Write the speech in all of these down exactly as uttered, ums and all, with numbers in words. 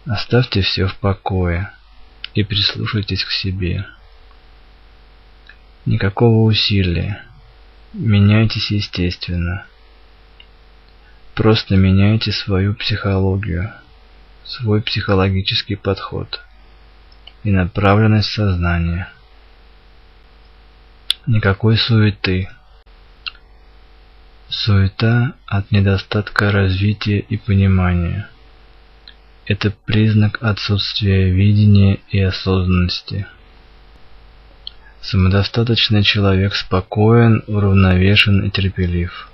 Оставьте все в покое и прислушайтесь к себе. Никакого усилия. Меняйтесь естественно. Просто меняйте свою психологию, свой психологический подход и направленность сознания. Никакой суеты. Суета от недостатка развития и понимания. Это признак отсутствия видения и осознанности. Самодостаточный человек спокоен, уравновешен и терпелив.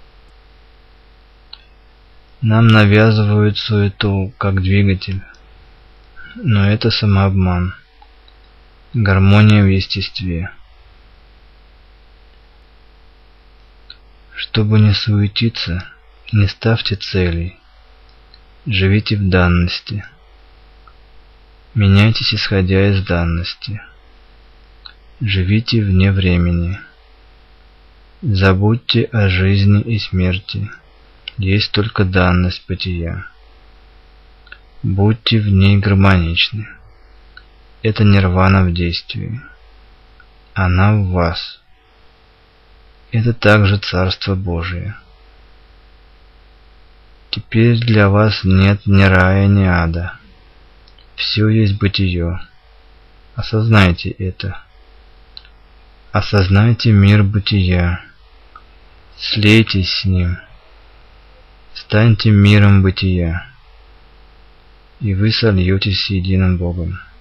Нам навязывают суету как двигатель, но это самообман, гармония в естестве. Чтобы не суетиться, не ставьте целей, живите в данности, меняйтесь исходя из данности, живите вне времени, забудьте о жизни и смерти, есть только данность бытия. Будьте в ней гармоничны. Это нирвана в действии. Она в вас. Это также Царство Божие. Теперь для вас нет ни рая, ни ада. Все есть бытие. Осознайте это. Осознайте мир бытия. Слейтесь с ним. Станьте миром бытия, и вы сольетесь с единым Богом.